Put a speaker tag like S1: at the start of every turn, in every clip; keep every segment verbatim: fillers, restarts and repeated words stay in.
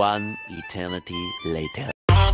S1: One eternity later.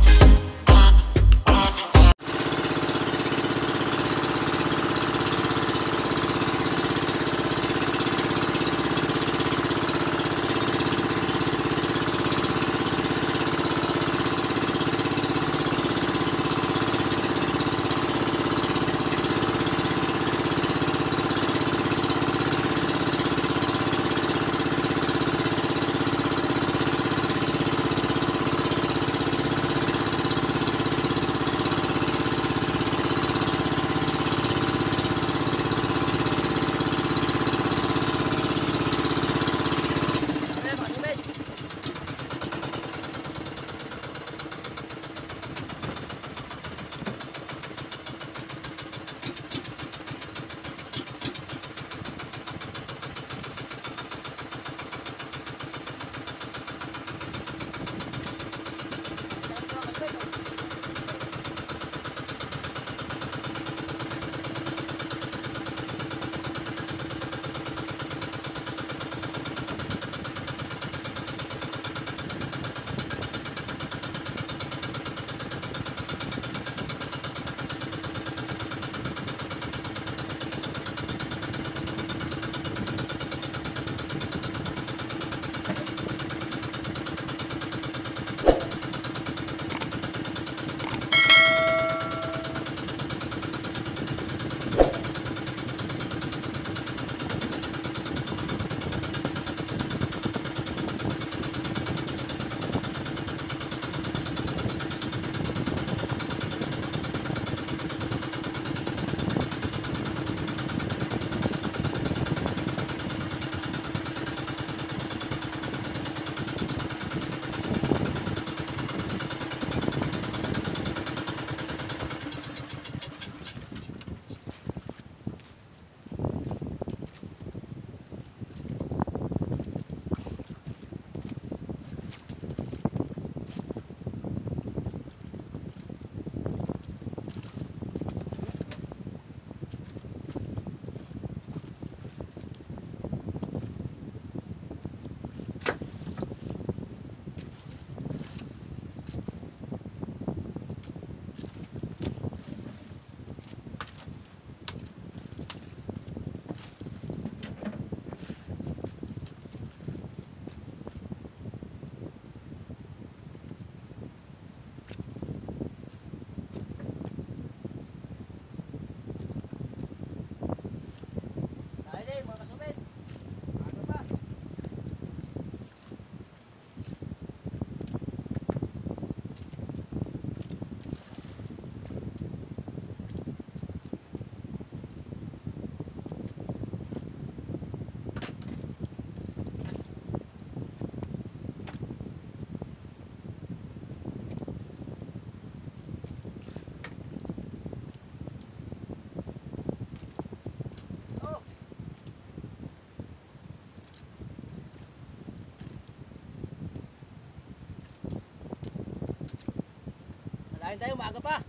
S2: Kain tayo, maaga pa.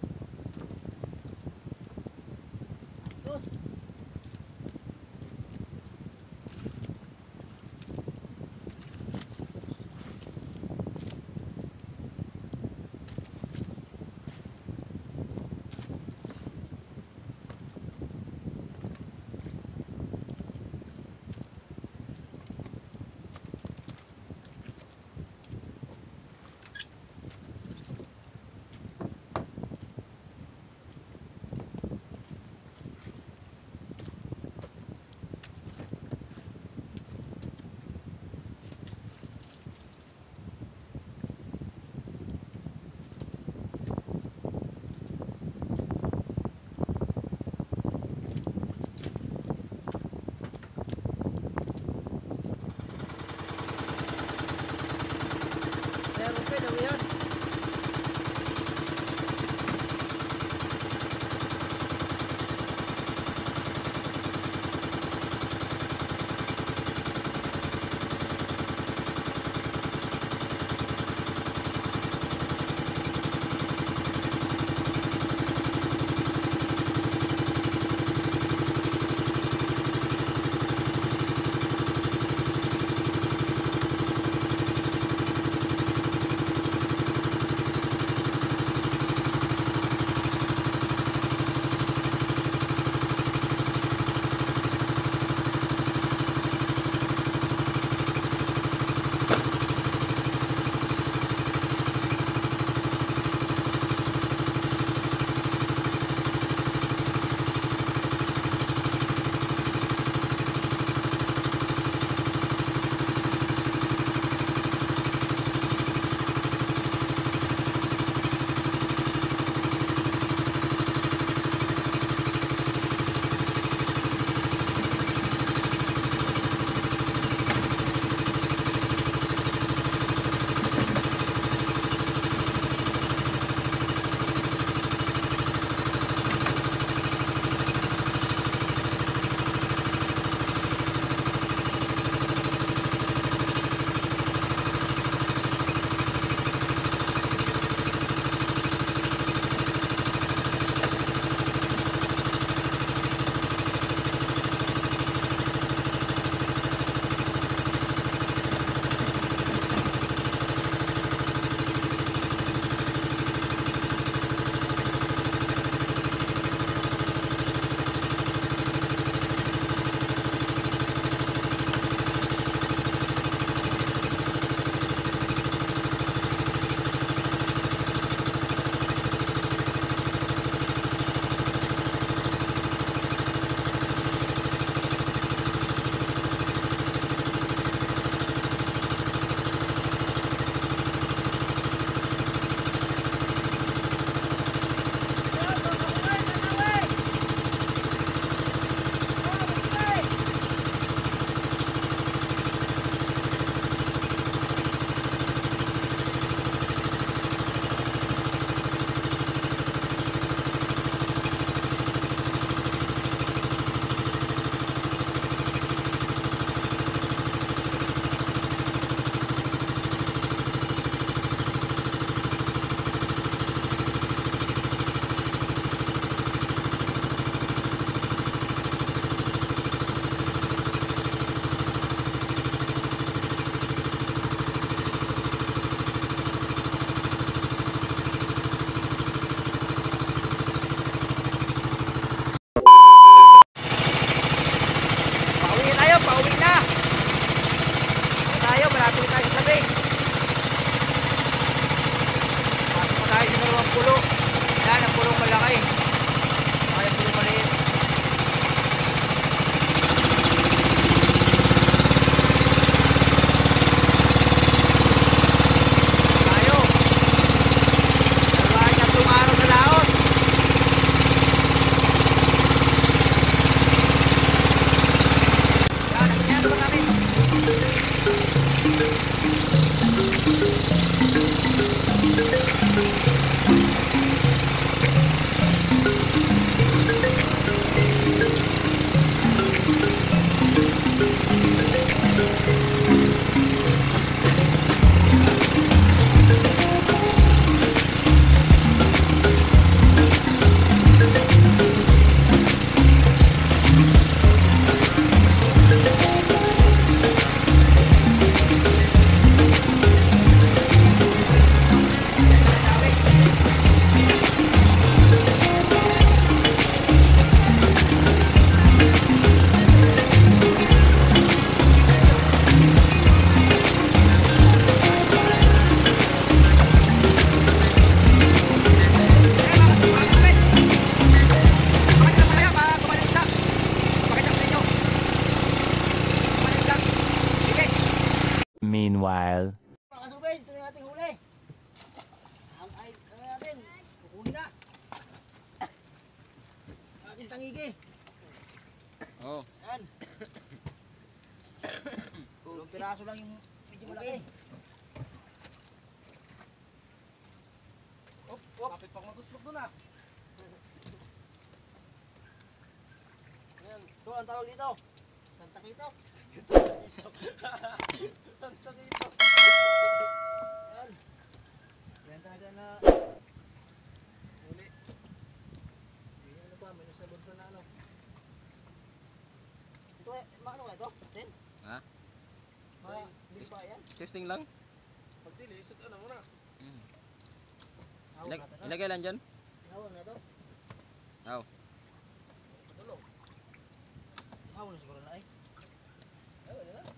S2: Dos. Buslok doon ah. Ayan, ito ang tawag dito. Tantakito. Tantakito. Ayan. Yan talaga na huli. May ano ba? May nasa bunto na ano. Ito eh, mga ano ba ito? Tin?
S3: Ha?
S2: Mga big pa yan?
S3: Testing lang.
S2: Pagdili, isot ano muna.
S3: Mm.
S2: Hawak
S3: Ilag
S2: natin na.
S3: ilagay lang dyan.
S2: Hawak na ito.
S3: Aw.
S2: Patulog. Hawak na siguro na ay. Ay, wala na.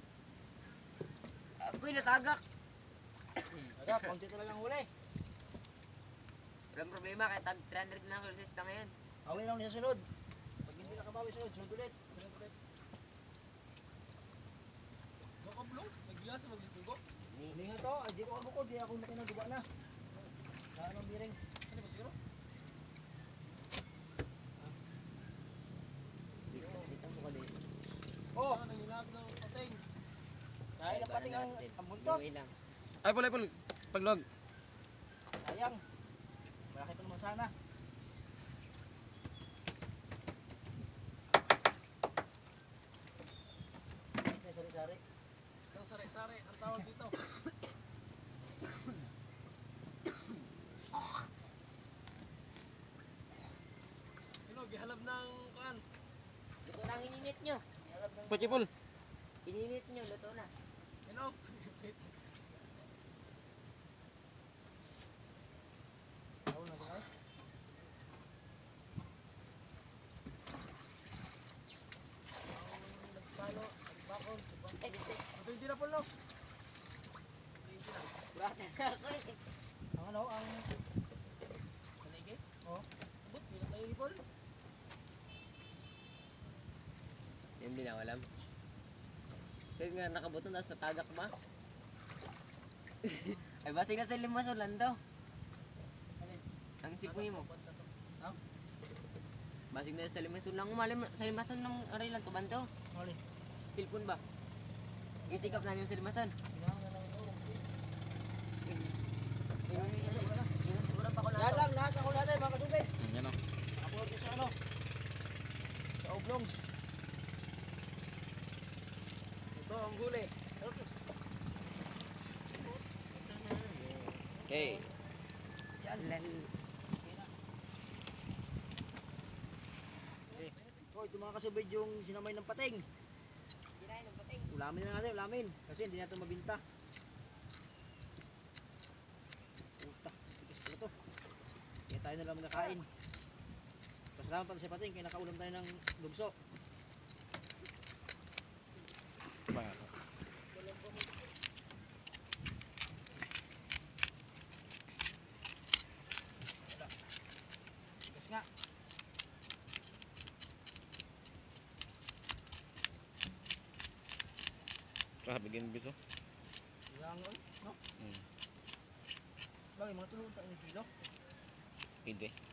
S4: Ako'y natagak.
S2: Aga, konti talagang huli.
S4: Walang problema, kahit tag three hundred na ang resista ngayon.
S2: Awin lang sa sunod. Pag hindi nakabawi sunod, sunod ulit. Sunod ulit. Nakablong? Nagbiya sa magsitugo? Hindi nga to, hindi ko kabukod, di ako makinaduga na. Sa anong biring? Ano ba siguro?
S4: Dito mo ka dito.
S2: Oh! Ano, nangilap ng pating. Dahil ang pating ang, ang buntot.
S4: Iwi lang.
S3: Ay, pula, pula. Paglog.
S2: Sayang. Malaki pa naman sana. Ay, sari-sari. Isang sari-sari ang tawag dito. Ano, gihalab ng kuan.
S4: Luto na ang ininit nyo.
S2: Gihalab ng
S3: Pachipul.
S4: Ininit nyo, luto na.
S2: Ano? Tawag na ba? Nagpalo, nagbakon,
S4: Eh, dito.
S2: ito hindi na po no?
S4: Bata na ako eh.
S2: Ang ano, ang paligi? Oo. But, bilang tayo ipol.
S4: Yan din ako alam. Kaya nga nakabuto na sa tagak ba? Ay basig na sa limason lang daw.
S2: Alin?
S4: Ang sipoy mo.
S2: Ha?
S4: Basig na sa limason lang. Umalim sa limason ng aray lang to banto.
S2: Alin?
S4: Tilpon ba? Gitikap na niyo sa limason.
S2: Kailangan na lang ito.
S4: Siguro pa ko lang
S2: Yan
S4: to.
S2: lang, lahat ako natin mga kasubay.
S3: Yan o.
S2: Upload ko sa ano? Sa oblong. Ito ang huli. Okay.
S3: Okay.
S2: Yan.
S4: Lal.
S2: So, ito mga kasubay yung sinamay ng pating.
S4: Kirain ng pating.
S2: Ulamin na natin, ulamin. Kasi hindi natin mabinta. Puta, tigas pala to. Kaya tayo na lang magkakain. Pasalamat pala sa pating, kaya nakaulam tayo ng lugso. Tigas nga.
S3: Grabe din biso.
S2: Ilangon, no?
S3: Hmm.
S2: Bagay, mga tulong tayo ng kilo.
S3: Hindi.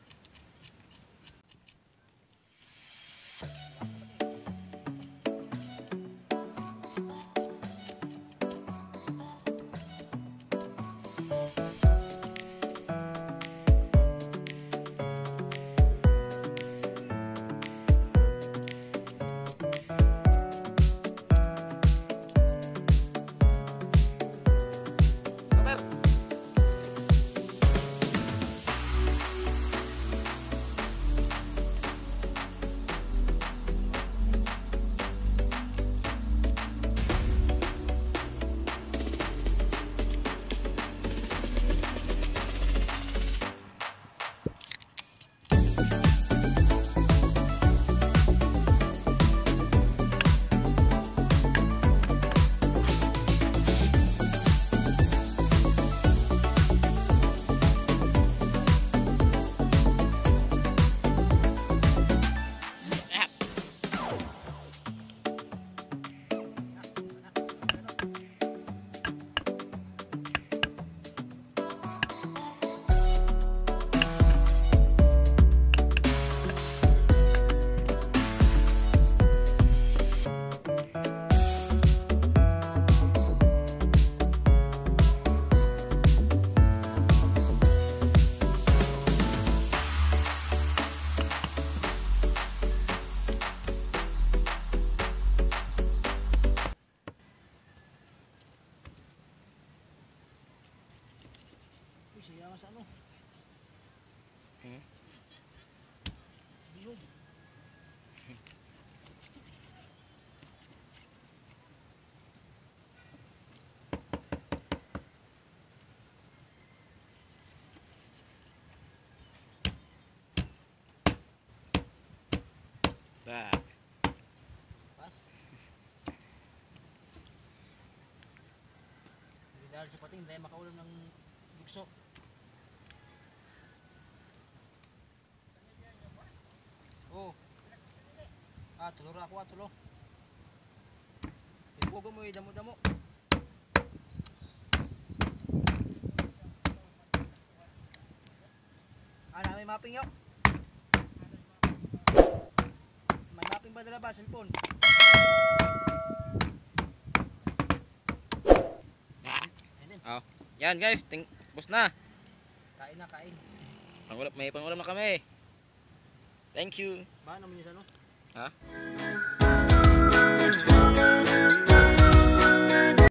S2: Uy, siya sa ano?
S3: Hmm?
S2: Bilog.
S3: Ba.
S2: Pas. Dahil sa pating, dahil makaulam ng bugso. Oh. Ah, tulor ako ah, tulo. Ipugo mo yung damo-damo. Ah, na may mapping yun. May mapping ba dala ba, cellphone? Ayun din.
S3: Oh. Yan guys, ting bus na.
S2: Kain na, kain.
S3: Pangulam, may pangulam na kami. Thank you.
S2: Ba naman yung ano?
S3: Ha?